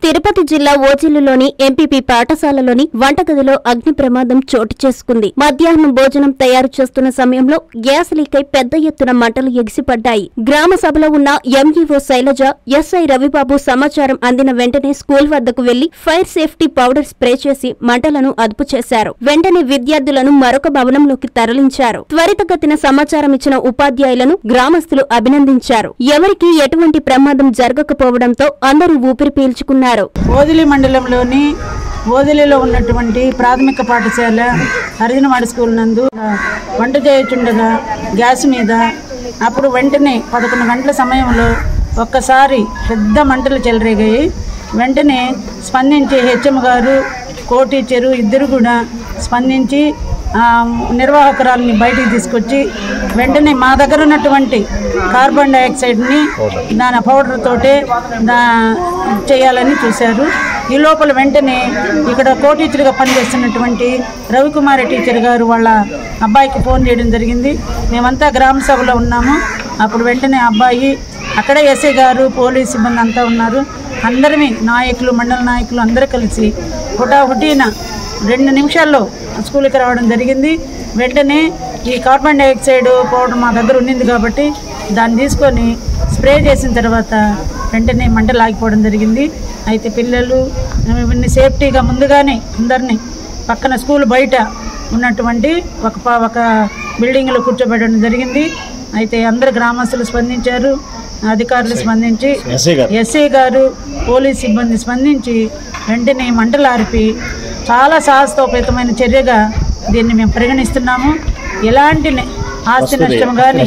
తిరుపతి జిల్లా ఓజిల్లులోని ఎంపీపీ పాఠశాలలోని వంటగదిలో అగ్ని ప్రమాదం చోటు చేసుకుంది. మధ్యాహ్నం భోజనం తయారు చేస్తున్న సమయంలో గ్యాస్ లీకై పెద్ద ఎత్తున మంటలు ఎగిసిపడ్డాయి. గ్రామ సభలో ఉన్న ఎంఈఓ శైలజ, ఎస్ఐ రవిబాబు సమాచారం అందిన వెంటనే స్కూల్ వద్దకు వెళ్లి ఫైర్ సేఫ్టీ పౌడర్ స్ప్రే చేసి మంటలను అదుపు చేశారు. వెంటనే విద్యార్థులను మరొక భవనంలోకి తరలించారు. త్వరితగతిన సమాచారం ఇచ్చిన ఉపాధ్యాయులను గ్రామస్తులు అభినందించారు. ఎవరికీ ఎటువంటి ప్రమాదం జరగకపోవడంతో అందరూ ఊపిరి పీల్చుకున్నారు. ఓదిలి మండలంలోని ఓదిలిలో ఉన్నటువంటి ప్రాథమిక పాఠశాల హరిజనవాడ స్కూల్ నందు వంట చేయుచుండగా గ్యాస్ మీద అప్పుడు వెంటనే 11 గంటల సమయంలో ఒక్కసారి పెద్ద మంటలు చెలరేగాయి. వెంటనే స్పందించి హెచ్ఎం గారు, కో టీచరు ఇద్దరు కూడా స్పందించి నిర్వాహకురాలని బయటికి తీసుకొచ్చి వెంటనే మా దగ్గర ఉన్నటువంటి కార్బన్ డైఆక్సైడ్ని దాని పౌడర్ తోటే చేయాలని చూశారు. ఈ లోపల వెంటనే ఇక్కడ కో టీచర్గా పనిచేస్తున్నటువంటి రవికుమారి టీచర్ గారు వాళ్ళ అబ్బాయికి ఫోన్ చేయడం జరిగింది. మేమంతా గ్రామ సభలో ఉన్నాము. అప్పుడు వెంటనే అబ్బాయి అక్కడే ఎస్ఐ గారు, పోలీస్ సిబ్బంది అంతా ఉన్నారు. అందరినీ నాయకులు, మండల నాయకులు అందరూ కలిసి హుటాహుటీన 2 నిమిషాల్లో స్కూల్కి రావడం జరిగింది. వెంటనే ఈ కార్బన్ డైఆక్సైడ్ పౌడర్ మా దగ్గర ఉండింది కాబట్టి దాన్ని తీసుకొని స్ప్రే చేసిన తర్వాత వెంటనే మంటలు ఆగిపోవడం జరిగింది. అయితే పిల్లలు ఇవన్నీ సేఫ్టీగా ముందుగానే అందరినీ పక్కన స్కూల్ బయట ఉన్నటువంటి ఒక బిల్డింగ్లో కూర్చోబెట్టడం జరిగింది. అయితే అందరు గ్రామస్తులు స్పందించారు, అధికారులు స్పందించి, ఎస్ఐ గారు, పోలీస్ సిబ్బంది స్పందించి వెంటనే మంటలు ఆర్పి చాలా సాహసోపేతమైన చర్యగా దీన్ని మేము పరిగణిస్తున్నాము. ఎలాంటి ఆస్తి నష్టం కానీ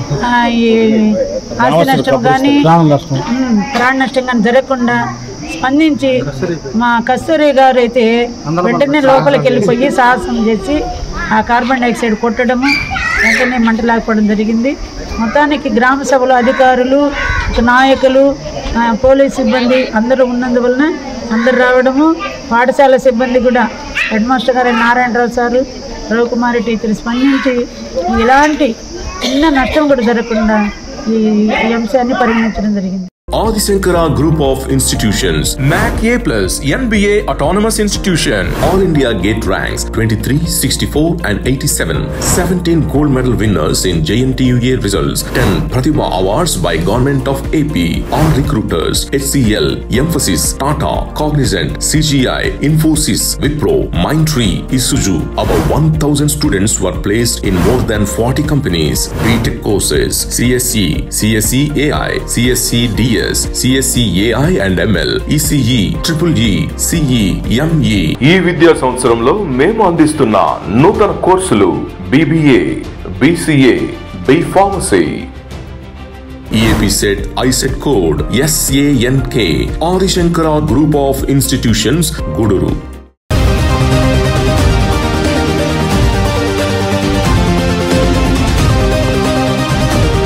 ప్రాణ నష్టం కానీ జరగకుండా స్పందించి మా కస్తూరి గారు అయితే వెంటనే లోపలికి వెళ్ళిపోయి సాహసం చేసి ఆ కార్బన్ డైఆక్సైడ్ కొట్టడము, వెంటనే మంటలాగిపోవడం జరిగింది. మొత్తానికి గ్రామ సభలో అధికారులు, నాయకులు, పోలీస్ సిబ్బంది అందరూ ఉన్నందువలన అందరు రావడము, పాఠశాల సిబ్బంది కూడా హెడ్ మాస్టర్ గారు నారాయణరావు సారు, రవికుమారి టీచర్ స్పందించి ఎలాంటి చిన్న నష్టం కూడా జరగకుండా ఈ అంశాన్ని పరిగణించడం జరిగింది. Adi Shankara Group of Institutions, NAC A+, NBA Autonomous Institution, All India Gate Ranks 23, 64 and 87, 17 gold medal winners in JNTUA results, 10 Pratibha Awards by Government of AP, all recruiters, HCL, Emphasis, Tata, Cognizant, CGI, Infosys, Wipro, Mindtree, Isuzu. About 1,000 students were placed in more than 40 companies. BTech courses, CSE, CSE AI, CSE DS, CSE AI and ML, ECE, EEE, CE, ME. ఈ విద్యా సంవత్సరంలో మేము అందిస్తున్న నూతన కోర్సులు BBA, BCA, B Pharmacy. EAP set ISET code SANK. Adi Shankara Group of Institutions, Guduru.